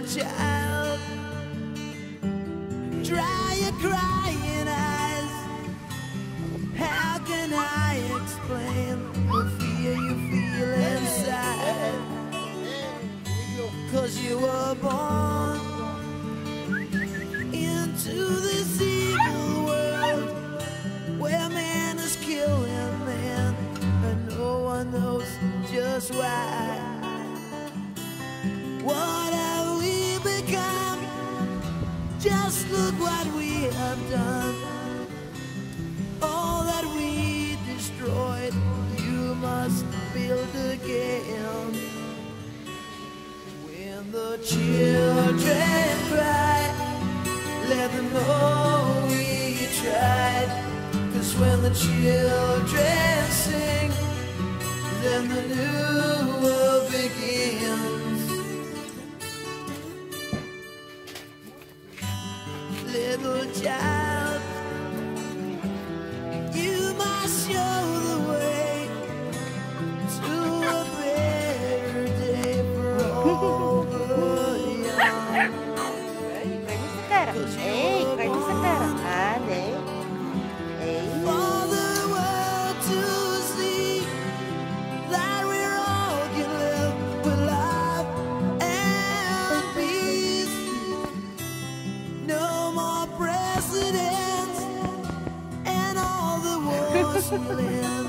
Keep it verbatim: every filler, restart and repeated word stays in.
child, dry your crying eyes. How can I explain the fear you feel inside? 'Cause you were born into this evil world where man is killing man and no one knows just why. What have we become? Just look what we have done. All that we destroyed, you must build again. When the children cry, let them know we tried. 'Cause when the children sing, then the new world begins. Little child, you must show the way to a better day for all the young. Ei, caiu essa cara. Ah, né? Ei. For the world to see that we all can live with love and peace. No more presidents and all the wars we live.